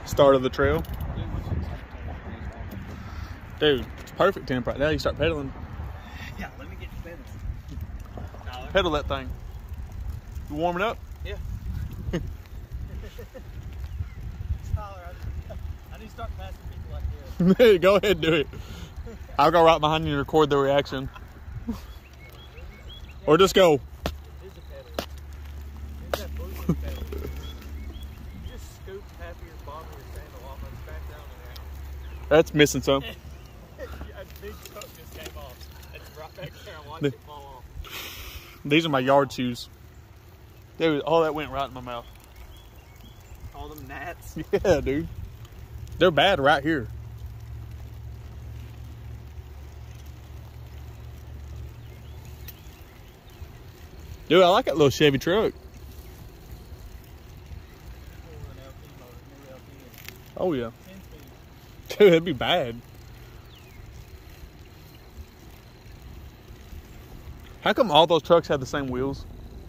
Start of the trail. Dude, it's perfect temp right now. You start pedaling. Yeah, let me get the pedals. Tyler. Pedal that thing. You warming up? Yeah. Tyler, I need to start passing people like this. Go ahead, do it. I'll go right behind you and record the reaction. Or just go. Here's the pedal. Here's that blue pedal. You just scoop half of your bottom of your sandal off and back down and out. That's missing some. A big cup just came off. It's right back there. I watched it fall off. These are my yard shoes. Dude, all that went right in my mouth. All them gnats. Yeah, dude. They're bad right here. Dude, I like that little Chevy truck. Oh, yeah. Dude, that'd be bad. How come all those trucks have the same wheels?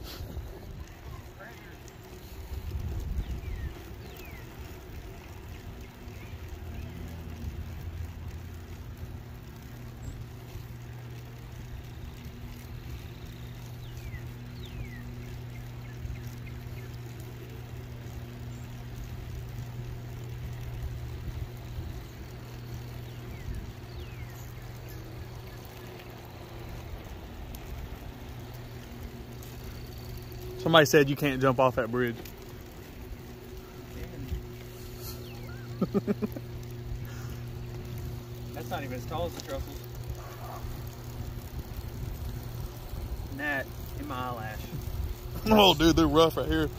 Somebody said you can't jump off that bridge. That's not even as tall as the truffles. Gnat in my eyelash. Oh, dude, they're rough right here.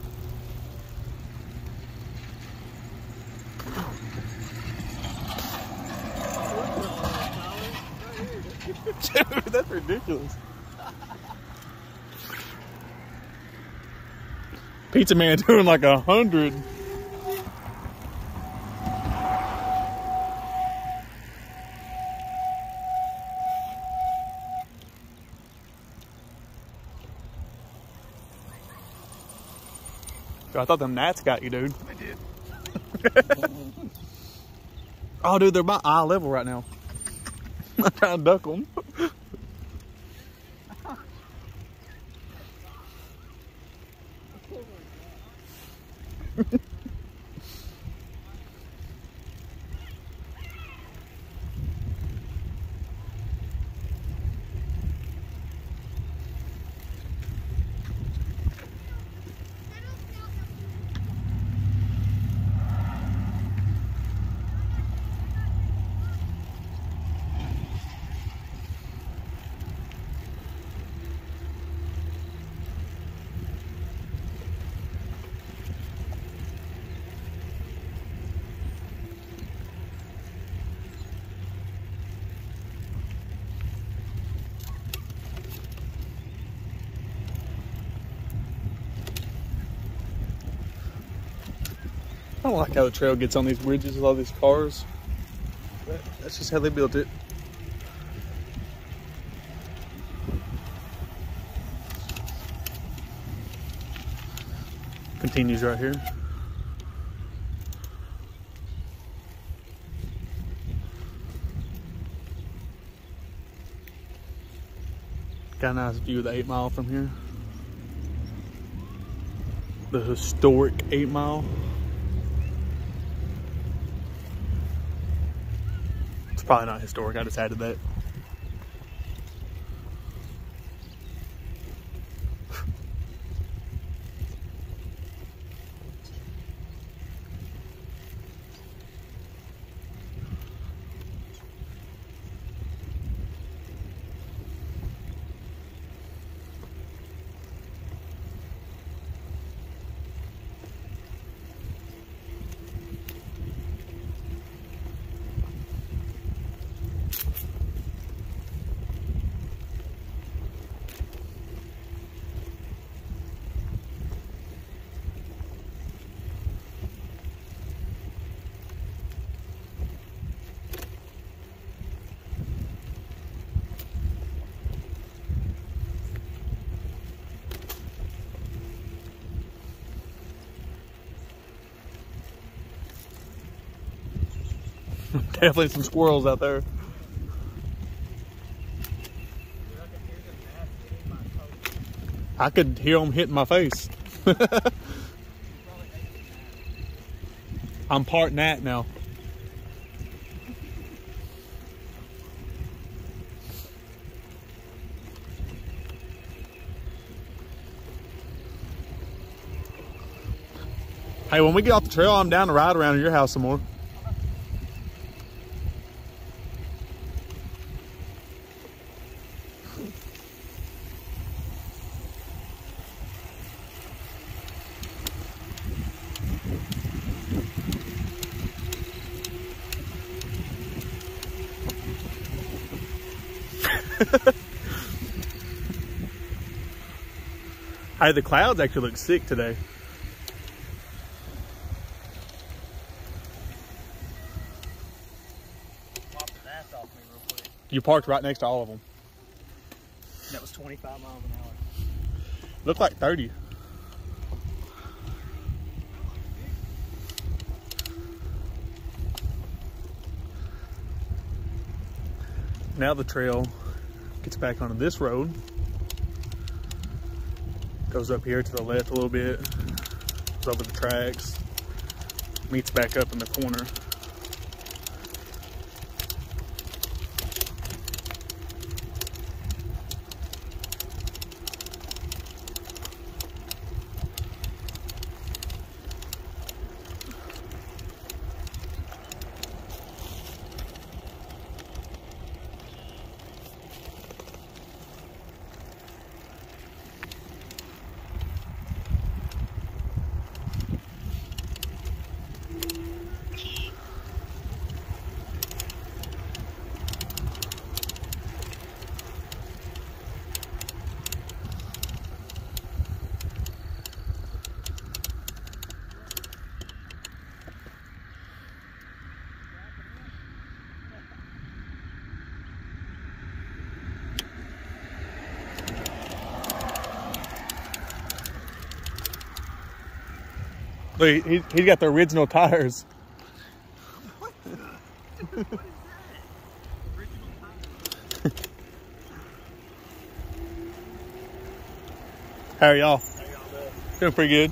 Dude, that's ridiculous. Pizza Man doing like 100. I thought them gnats got you, dude. I did. Oh, dude, they're about eye level right now. I'm trying to duck them. I don't like how the trail gets on these bridges with all these cars. But that's just how they built it. Continues right here. Got a nice view of the 8 Mile from here. The historic 8 Mile. It's probably not historic, I just added that. Definitely some squirrels out there. I could hear them hitting my face. I'm part gnat now. Hey, when we get off the trail, I'm down to ride around your house some more. Hey, the clouds actually look sick today. You parked right next to all of them. That was 25 miles an hour. Looked like 30. Now the trail gets back onto this road. Goes up here to the left a little bit. Goes over the tracks. Meets back up in the corner. Look, he's got the original tires. What is that? Original tires. How are y'all? How y'all doing? Doing pretty good.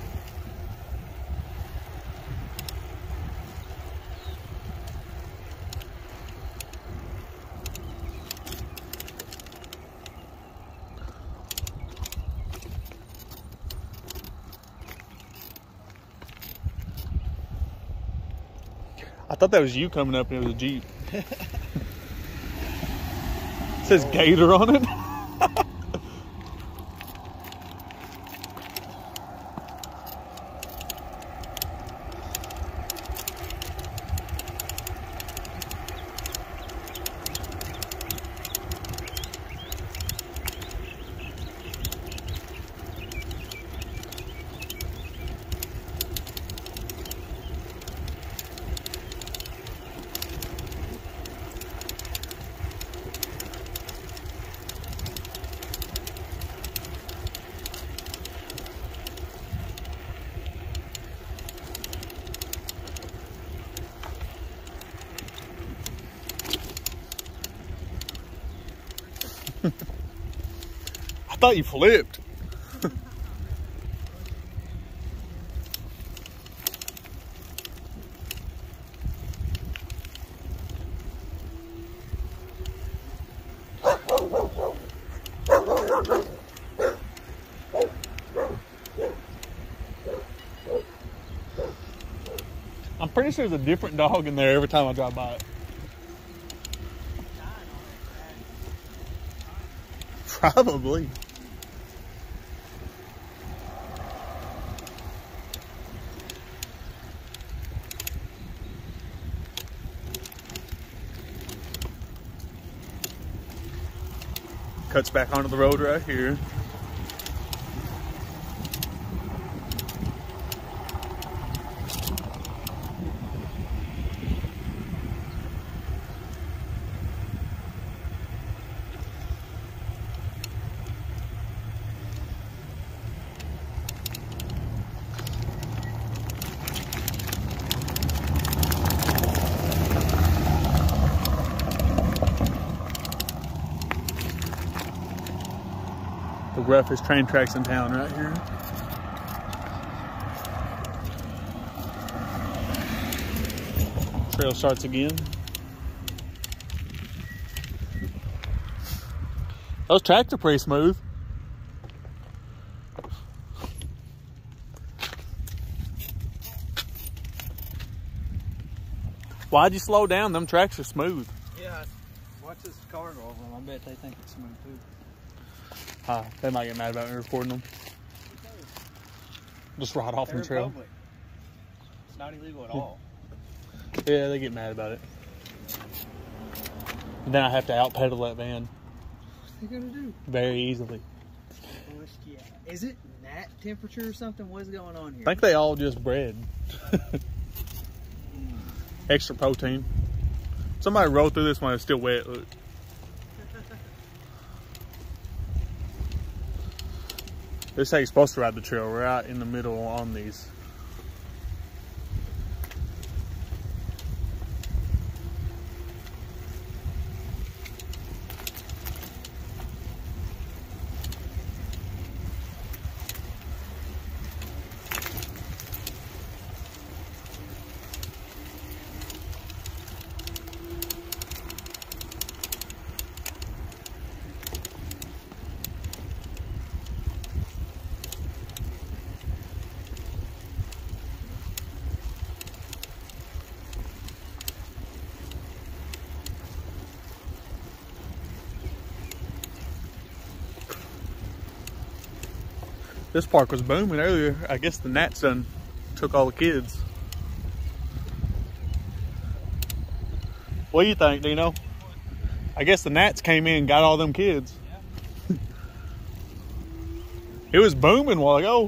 I thought that was you coming up and it was a Jeep. It says Gator on it. I thought you flipped. I'm pretty sure there's a different dog in there every time I drive by it. Probably. Cuts back onto the road right here. roughest train tracks in town right here. Trail starts again. Those tracks are pretty smooth. Why'd you slow down? Them tracks are smooth. Yeah, watch this car go over them. I bet they think it's smooth too. They might get mad about me recording them. Just right off the trail. Public. It's not illegal at all. Yeah, they get mad about it. And then I have to out-pedal that van. What's they gonna do? Very easily. Yeah. Is it gnat temperature or something? What's going on here? I think they all just bred. Extra protein. Somebody rode through this when it's still wet. Look. This is how you're supposed to ride the trail, right in the middle on these. This park was booming earlier. I guess the gnats done took all the kids. What do you think, Dino? I guess the gnats came in and got all them kids. Yeah. It was booming a while ago.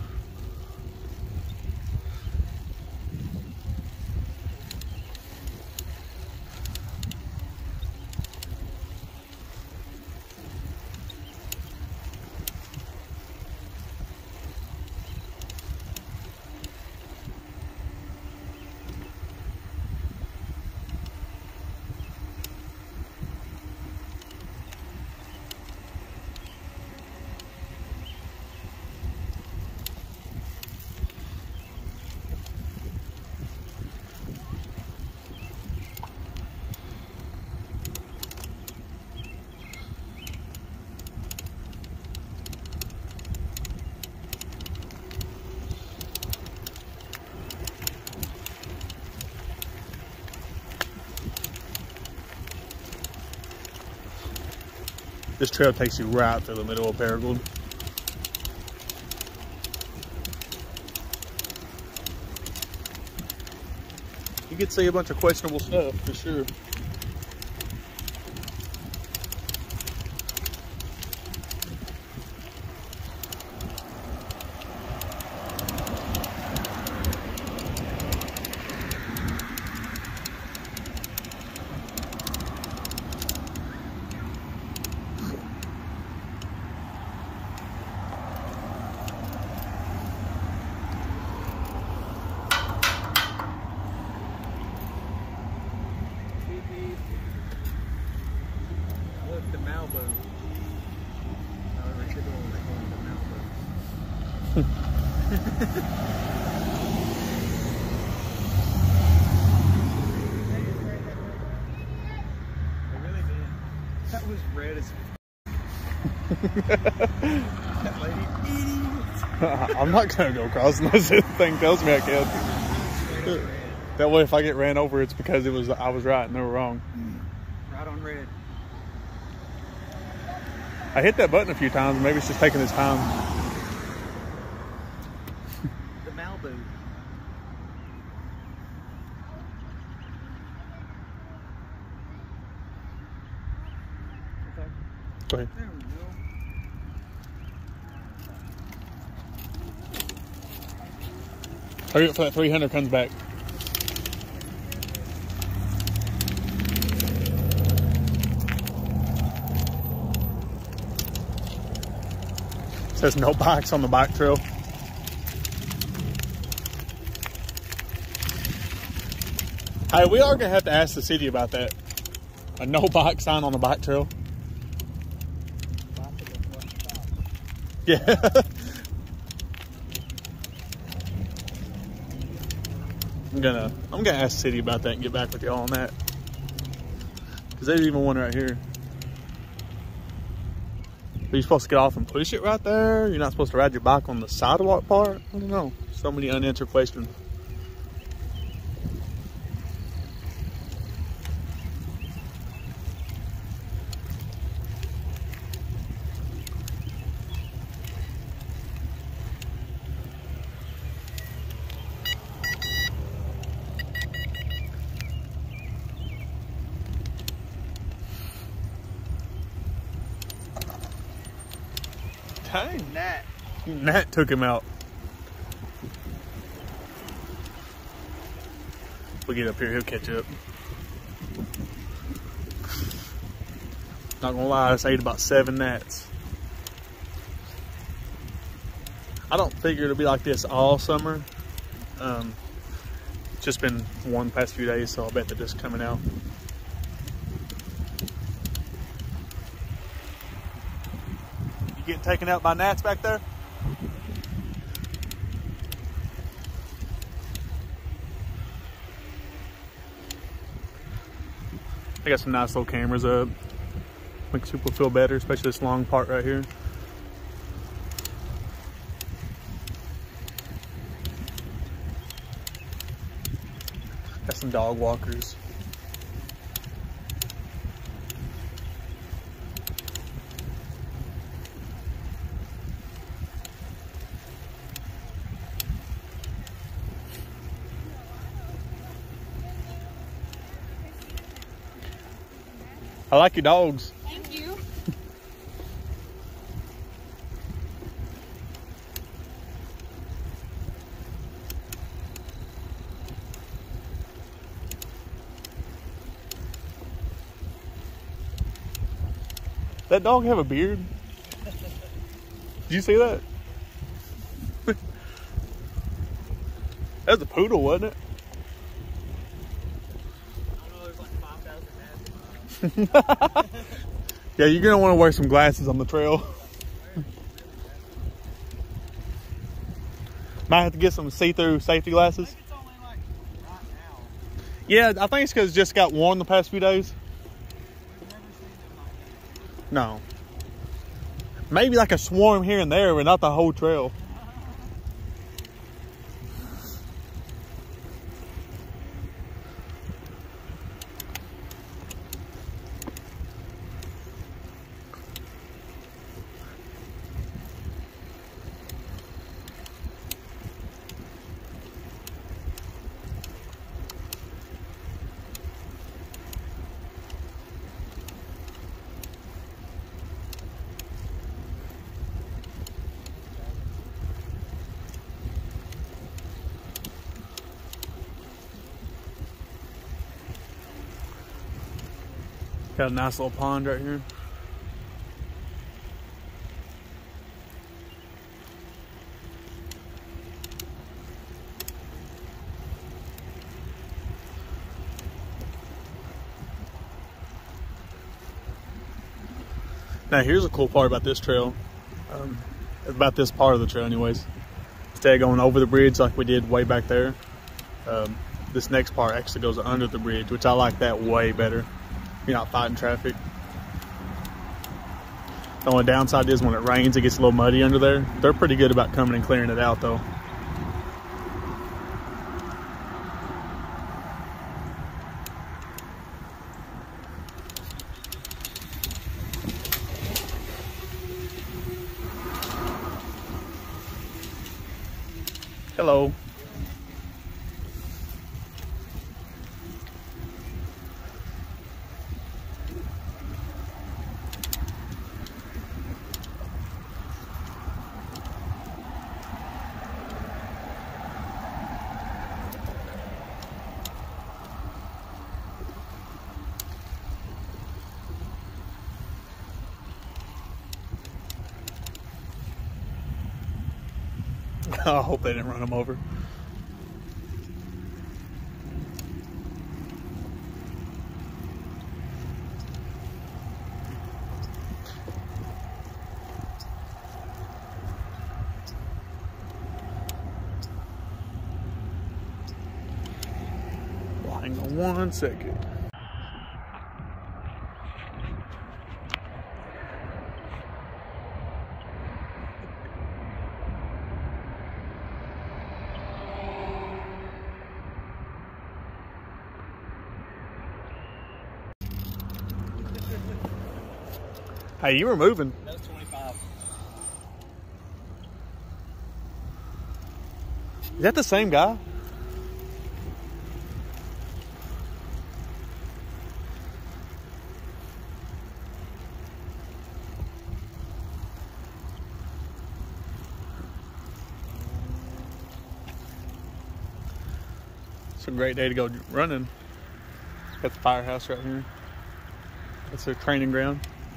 This trail takes you right through the middle of Paragould. You get to see a bunch of questionable stuff for sure. That was red as that lady idiot. I'm not gonna go across unless this thing tells me I can. That way, if I get ran over, it's because I was right and they were wrong. Right on red. I hit that button a few times. Maybe it's just taking its time. The Malibu. Okay. Go ahead. There we go. Hurry up for that 300 comes back. Says no bikes on the bike trail. Hey, we are gonna have to ask the city about that. A no bike sign on the bike trail. Yeah. I'm gonna ask City about that and get back with y'all on that. Cause there's even one right here. Are you supposed to get off and push it right there? You're not supposed to ride your bike on the sidewalk part? I don't know. So many unanswered questions. Dang. Nat took him out. If we get up here, he'll catch up. Not gonna lie, I just ate about 7 gnats. I don't figure it'll be like this all summer. It's just been warm the past few days, so I bet they're just coming out. You getting taken out by gnats back there? I got some nice little cameras up. Makes people feel better, especially this long part right here. Got some dog walkers. I like your dogs. Thank you. That dog have a beard? Did you see that? That was a poodle, wasn't it? Yeah, you're gonna want to wear some glasses on the trail. Might have to get some see-through safety glasses. I think it's only like right now. Yeah, I think it's because it just got warm the past few days. We've never seen them like that. No. Maybe like a swarm here and there, but not the whole trail. Got a nice little pond right here. Now here's a cool part about this trail. About this part of the trail anyways. Instead of going over the bridge like we did way back there, this next part actually goes under the bridge, which I like that way better. You're not fighting traffic. The only downside is when it rains, it gets a little muddy under there. They're pretty good about coming and clearing it out though. Hello. I hope they didn't run them over. Hang on 1 second. Hey, you were moving. That was 25. Is that the same guy? It's a great day to go running. Got the firehouse right here. That's their training ground.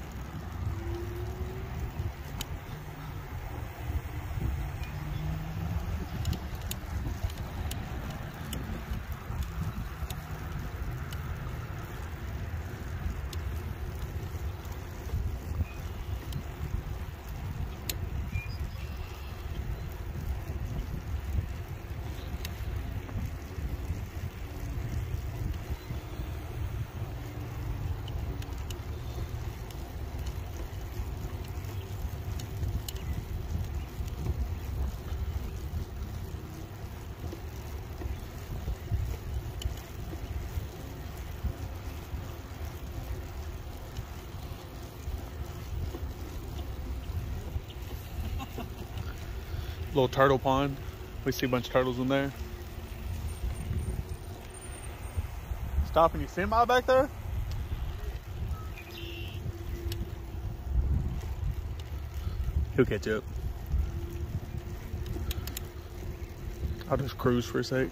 Little turtle pond. We see a bunch of turtles in there. Stopping your semi back there? He'll catch up. I'll just cruise for a sec.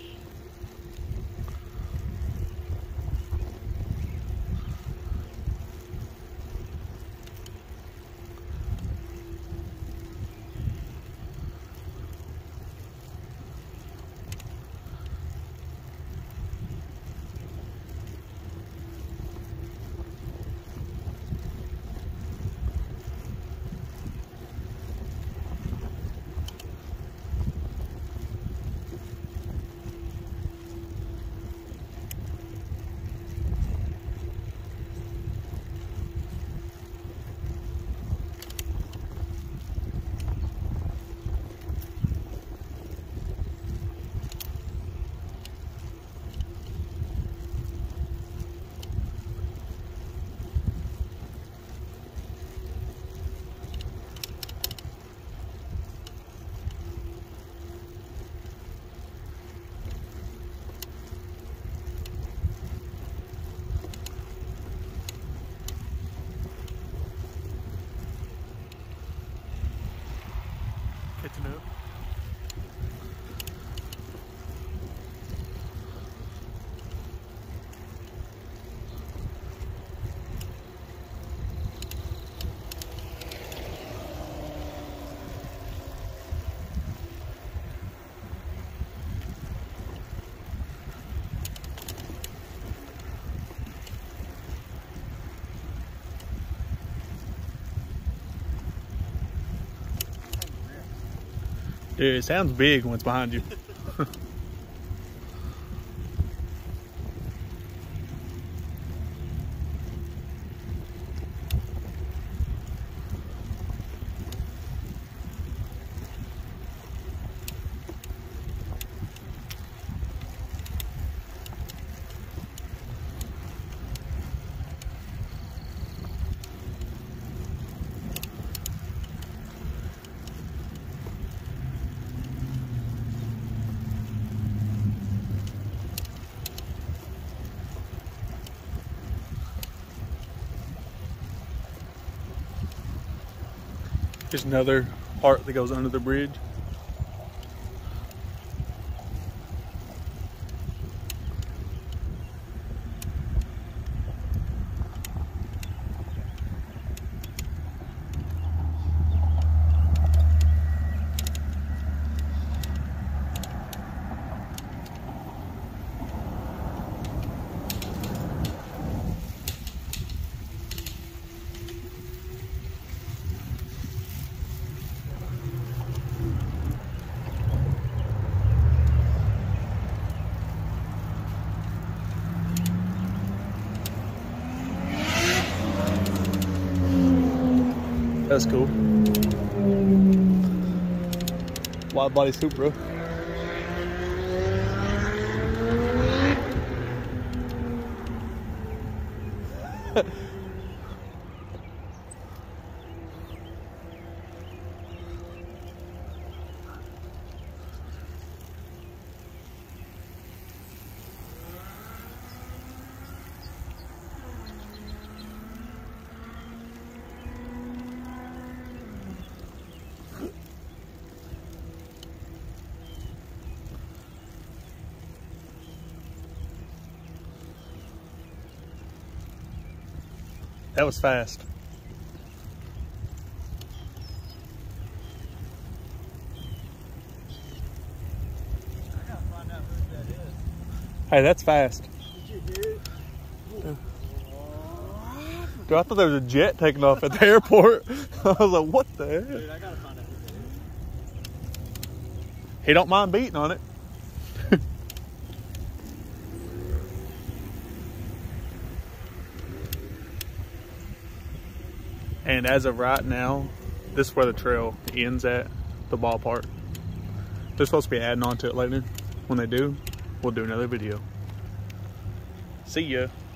Catching up. Dude, it sounds big when it's behind you. There's another part that goes under the bridge. That's cool. Wide body Supra. That was fast. I gotta find out who that is. Hey, that's fast. Did you hear it? Dude, I thought there was a jet taking off at the airport. I was like, what the heck? Dude, I gotta find out who that is. He don't mind beating on it. And as of right now, this is where the trail ends at, the ballpark. They're supposed to be adding on to it later. When they do, we'll do another video. See ya.